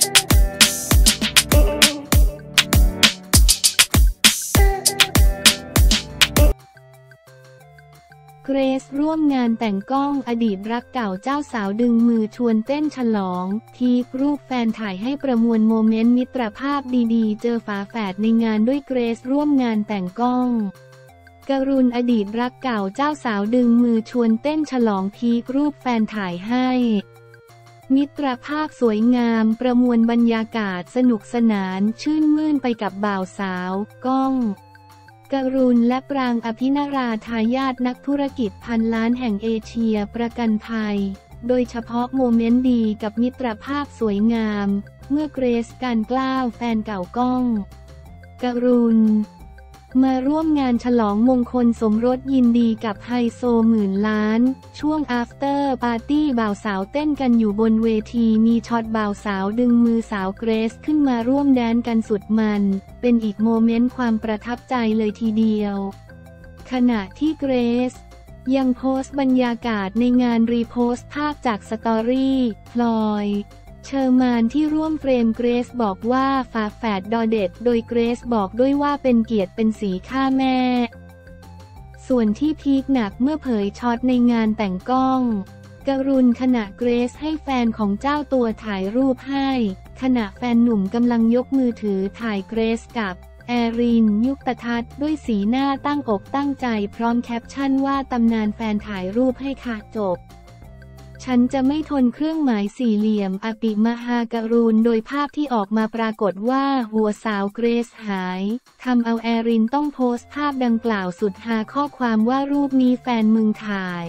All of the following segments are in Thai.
เกรซร่วมงานแต่งก้องอดีตรักเก่าเจ้าสาวดึงมือชวนเต้นฉลองทีครูปแฟนถ่ายให้ประมวลโมเมนต์มิตรภาพดีๆเจอฝาแฝดในงานด้วยเกรซร่วมงานแต่งก้องกรุณอดีตรักเก่าเจ้าสาวดึงมือชวนเต้นฉลองทีครูปแฟนถ่ายให้มิตรภาพสวยงามประมวลบรรยากาศสนุกสนานชื่นมื่นไปกับบ่าวสาวก้องกรุณและปรางอภินราทายาทนักธุรกิจพันล้านแห่งเอเชียประกันภัยโดยเฉพาะโมเมนต์ดีกับมิตรภาพสวยงามเมื่อเกรซการกล้าวแฟนเก่าก้องกรุณมาร่วมงานฉลองมงคลสมรสยินดีกับไฮโซหมื่นล้านช่วง after party บ่าวสาวเต้นกันอยู่บนเวทีมีช็อตบ่าวสาวดึงมือสาวเกรซขึ้นมาร่วมแดนกันสุดมันเป็นอีกโมเมนต์ความประทับใจเลยทีเดียวขณะที่เกรซยังโพสต์บรรยากาศในงานรีโพสต์ภาพจากสตอรี่พลอยเชอร์มานที่ร่วมเฟรมเกรซบอกว่าฝาแฝดดอเด็ดโดยเกรซบอกด้วยว่าเป็นเกียรติเป็นสีฆ่าแม่ส่วนที่พีคหนักเมื่อเผยช็อตในงานแต่งก้องกรุณขณะเกรซให้แฟนของเจ้าตัวถ่ายรูปให้ขณะแฟนหนุ่มกำลังยกมือถือถ่ายเกรซกับแอรินยุคตทัศน์ด้วยสีหน้าตั้งอกตั้งใจพร้อมแคปชั่นว่าตำนานแฟนถ่ายรูปให้ค่ะจบฉันจะไม่ทนเครื่องหมายสี่เหลี่ยมอปิมหากรุณโดยภาพที่ออกมาปรากฏว่าหัวสาวเกรซหายทำเอาแอรินต้องโพสต์ภาพดังกล่าวสุดฮาข้อความว่ารูปนี้แฟนมึงถ่าย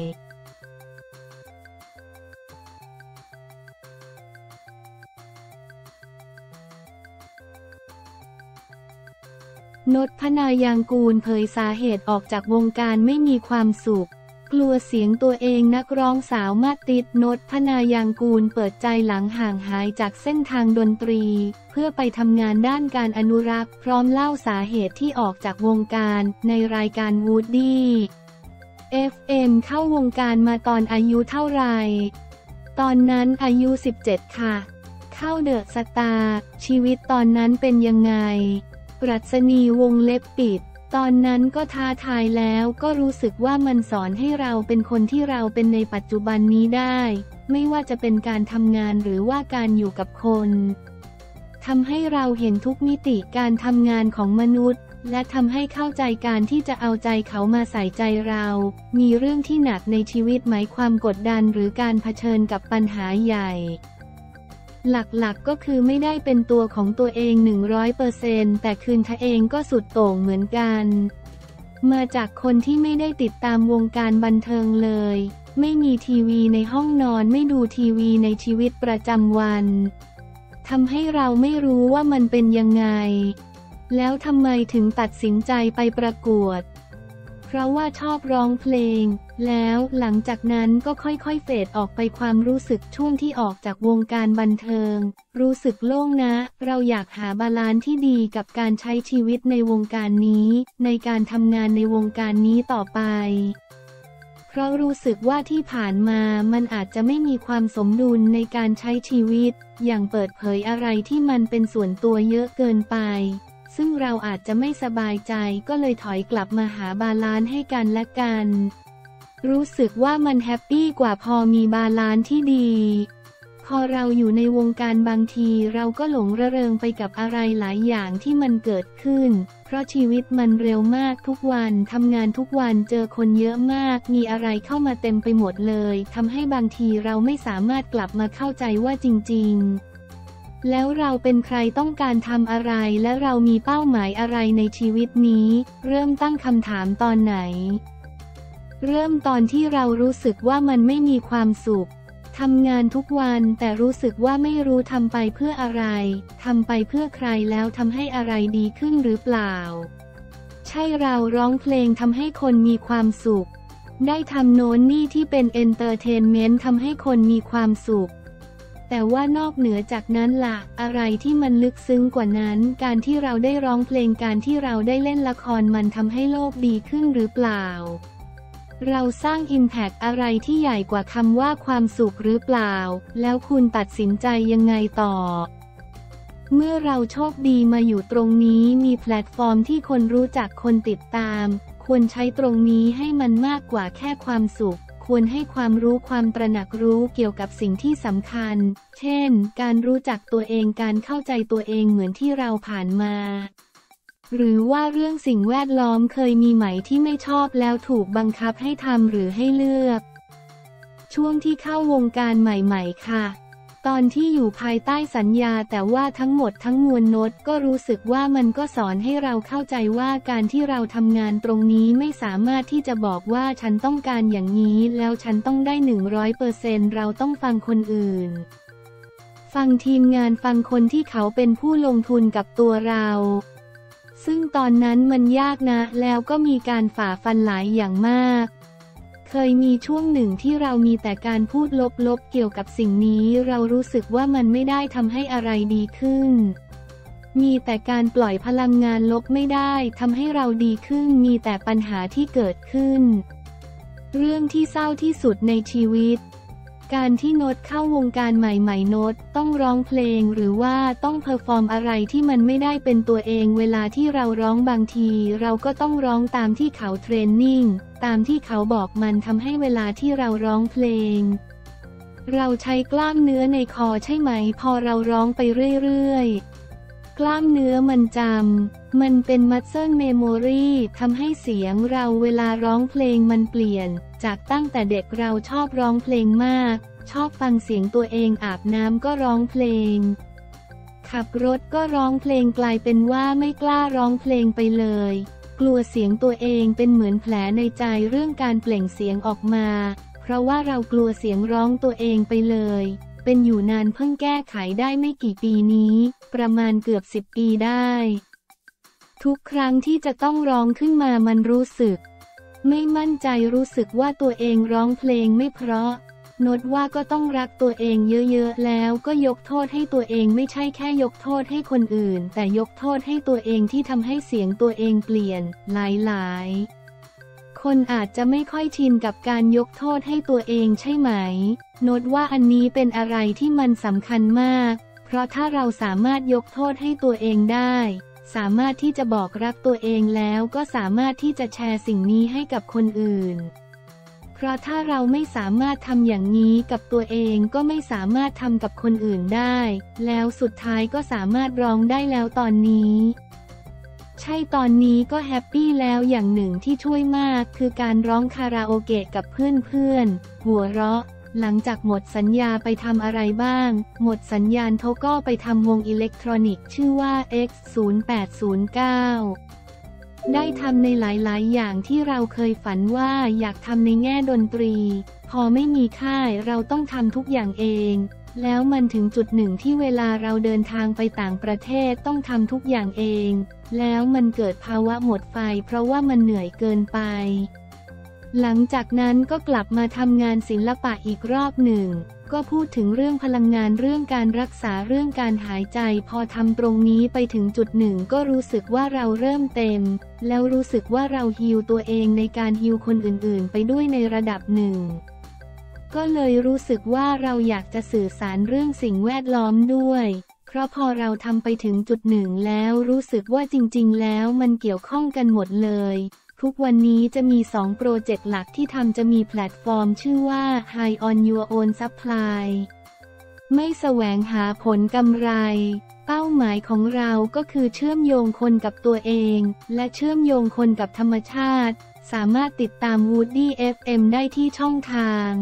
นพนายางกูลเผยสาเหตุออกจากวงการไม่มีความสุขกลัวเสียงตัวเองนักร้องสาวมาติดนพนายางกูลเปิดใจหลังห่างหายจากเส้นทางดนตรีเพื่อไปทำงานด้านการอนุรักษ์พร้อมเล่าสาเหตุที่ออกจากวงการในรายการวูดดี้ FM เข้าวงการมาตอนอายุเท่าไหร่ตอนนั้นอายุ17ค่ะเข้าเดอะสตาร์ชีวิตตอนนั้นเป็นยังไงปรัชนีวงเล็บปิดตอนนั้นก็ท้าทายแล้วก็รู้สึกว่ามันสอนให้เราเป็นคนที่เราเป็นในปัจจุบันนี้ได้ไม่ว่าจะเป็นการทำงานหรือว่าการอยู่กับคนทำให้เราเห็นทุกมิติการทำงานของมนุษย์และทำให้เข้าใจการที่จะเอาใจเขามาใส่ใจเรามีเรื่องที่หนักในชีวิตหมายความกดดันหรือการเผชิญกับปัญหาใหญ่หลักๆก็คือไม่ได้เป็นตัวของตัวเอง 100% แต่คืนทะเองก็สุดโต่งเหมือนกันมาจากคนที่ไม่ได้ติดตามวงการบันเทิงเลยไม่มีทีวีในห้องนอนไม่ดูทีวีในชีวิตประจำวันทำให้เราไม่รู้ว่ามันเป็นยังไงแล้วทำไมถึงตัดสินใจไปประกวดเพราะว่าชอบร้องเพลงแล้วหลังจากนั้นก็ค่อยๆเฟดออกไปความรู้สึกช่วงที่ออกจากวงการบันเทิงรู้สึกโล่งนะเราอยากหาบาลานซ์ที่ดีกับการใช้ชีวิตในวงการนี้ในการทำงานในวงการนี้ต่อไปเพราะรู้สึกว่าที่ผ่านมามันอาจจะไม่มีความสมดุลในการใช้ชีวิตอย่างเปิดเผยอะไรที่มันเป็นส่วนตัวเยอะเกินไปซึ่งเราอาจจะไม่สบายใจก็เลยถอยกลับมาหาบาลานซ์ให้กันและกันรู้สึกว่ามันแฮปปี้กว่าพอมีบาลานซ์ที่ดีพอเราอยู่ในวงการบางทีเราก็หลงระเริงไปกับอะไรหลายอย่างที่มันเกิดขึ้นเพราะชีวิตมันเร็วมากทุกวันทำงานทุกวันเจอคนเยอะมากมีอะไรเข้ามาเต็มไปหมดเลยทำให้บางทีเราไม่สามารถกลับมาเข้าใจว่าจริงๆแล้วเราเป็นใครต้องการทำอะไรและเรามีเป้าหมายอะไรในชีวิตนี้เริ่มตั้งคำถามตอนไหนเริ่มตอนที่เรารู้สึกว่ามันไม่มีความสุขทำงานทุกวันแต่รู้สึกว่าไม่รู้ทำไปเพื่ออะไรทำไปเพื่อใครแล้วทำให้อะไรดีขึ้นหรือเปล่าใช่เราร้องเพลงทำให้คนมีความสุขได้ทำโน้นนี่ที่เป็นเอนเตอร์เทนเมนต์ทำให้คนมีความสุขแต่ว่านอกเหนือจากนั้นล่ะอะไรที่มันลึกซึ้งกว่านั้นการที่เราได้ร้องเพลงการที่เราได้เล่นละครมันทำให้โลกดีขึ้นหรือเปล่าเราสร้างอิมแพคอะไรที่ใหญ่กว่าคำว่าความสุขหรือเปล่าแล้วคุณตัดสินใจยังไงต่อเมื่อเราโชคดีมาอยู่ตรงนี้มีแพลตฟอร์มที่คนรู้จักคนติดตามควรใช้ตรงนี้ให้มันมากกว่าแค่ความสุขควรให้ความรู้ความตระหนักรู้เกี่ยวกับสิ่งที่สำคัญเช่นการรู้จักตัวเองการเข้าใจตัวเองเหมือนที่เราผ่านมาหรือว่าเรื่องสิ่งแวดล้อมเคยมีไหมที่ไม่ชอบแล้วถูกบังคับให้ทำหรือให้เลือกช่วงที่เข้าวงการใหม่ๆค่ะตอนที่อยู่ภายใต้สัญญาแต่ว่าทั้งหมดทั้งมวลโน้ตก็รู้สึกว่ามันก็สอนให้เราเข้าใจว่าการที่เราทำงานตรงนี้ไม่สามารถที่จะบอกว่าฉันต้องการอย่างนี้แล้วฉันต้องได้ 100% เราต้องฟังคนอื่นฟังทีมงานฟังคนที่เขาเป็นผู้ลงทุนกับตัวเราซึ่งตอนนั้นมันยากนะแล้วก็มีการฝ่าฟันหลายอย่างมากเคยมีช่วงหนึ่งที่เรามีแต่การพูดลบๆเกี่ยวกับสิ่งนี้เรารู้สึกว่ามันไม่ได้ทำให้อะไรดีขึ้นมีแต่การปล่อยพลังงานลบไม่ได้ทำให้เราดีขึ้นมีแต่ปัญหาที่เกิดขึ้นเรื่องที่เศร้าที่สุดในชีวิตการที่โน้ตเข้าวงการใหม่ๆโน้ตต้องร้องเพลงหรือว่าต้องเพอร์ฟอร์มอะไรที่มันไม่ได้เป็นตัวเองเวลาที่เราร้องบางทีเราก็ต้องร้องตามที่เขาเทรนนิ่งตามที่เขาบอกมันทำให้เวลาที่เราร้องเพลงเราใช้กล้ามเนื้อในคอใช่ไหมพอเราร้องไปเรื่อยๆกล้ามเนื้อมันจำมันเป็นมัสเซิลเมโมรีทำให้เสียงเราเวลาร้องเพลงมันเปลี่ยนจากตั้งแต่เด็กเราชอบร้องเพลงมากชอบฟังเสียงตัวเองอาบน้ำก็ร้องเพลงขับรถก็ร้องเพลงกลายเป็นว่าไม่กล้าร้องเพลงไปเลยกลัวเสียงตัวเองเป็นเหมือนแผลในใจเรื่องการเปล่งเสียงออกมาเพราะว่าเรากลัวเสียงร้องตัวเองไปเลยเป็นอยู่นานเพิ่งแก้ไขได้ไม่กี่ปีนี้ประมาณเกือบ10 ปีได้ทุกครั้งที่จะต้องร้องขึ้นมามันรู้สึกไม่มั่นใจรู้สึกว่าตัวเองร้องเพลงไม่เพราะโน้ตว่าก็ต้องรักตัวเองเยอะๆแล้วก็ยกโทษให้ตัวเองไม่ใช่แค่ยกโทษให้คนอื่นแต่ยกโทษให้ตัวเองที่ทำให้เสียงตัวเองเปลี่ยนหลายๆคนอาจจะไม่ค่อยชินกับการยกโทษให้ตัวเองใช่ไหมโน้ตว่าอันนี้เป็นอะไรที่มันสำคัญมากเพราะถ้าเราสามารถยกโทษให้ตัวเองได้สามารถที่จะบอกรักตัวเองแล้วก็สามารถที่จะแชร์สิ่งนี้ให้กับคนอื่นเพราะถ้าเราไม่สามารถทำอย่างนี้กับตัวเองก็ไม่สามารถทำกับคนอื่นได้แล้วสุดท้ายก็สามารถร้องได้แล้วตอนนี้ใช่ตอนนี้ก็แฮปปี้แล้วอย่างหนึ่งที่ช่วยมากคือการร้องคาราโอเกะกับเพื่อนๆหัวเราะหลังจากหมดสัญญาไปทำอะไรบ้างหมดสัญญาณเขาก็ไปทำวงอิเล็กทรอนิกส์ชื่อว่า X0809 ได้ทำในหลายๆอย่างที่เราเคยฝันว่าอยากทำในแง่ดนตรีพอไม่มีค่ายเราต้องทำทุกอย่างเองแล้วมันถึงจุดหนึ่งที่เวลาเราเดินทางไปต่างประเทศต้องทำทุกอย่างเองแล้วมันเกิดภาวะหมดไฟเพราะว่ามันเหนื่อยเกินไปหลังจากนั้นก็กลับมาทำงานศิลปะอีกรอบหนึ่งก็พูดถึงเรื่องพลังงานเรื่องการรักษาเรื่องการหายใจพอทำตรงนี้ไปถึงจุดหนึ่งก็รู้สึกว่าเราเริ่มเต็มแล้วรู้สึกว่าเราฮีลตัวเองในการฮีลคนอื่นๆไปด้วยในระดับหนึ่งก็เลยรู้สึกว่าเราอยากจะสื่อสารเรื่องสิ่งแวดล้อมด้วยเพราะพอเราทำไปถึงจุดหนึ่งแล้วรู้สึกว่าจริงๆแล้วมันเกี่ยวข้องกันหมดเลยทุกวันนี้จะมี2 โปรเจกต์หลักที่ทำจะมีแพลตฟอร์มชื่อว่า High on Your Own Supply ไม่แสวงหาผลกำไรเป้าหมายของเราก็คือเชื่อมโยงคนกับตัวเองและเชื่อมโยงคนกับธรรมชาติสามารถติดตาม Woody FM ได้ที่ช่องทาง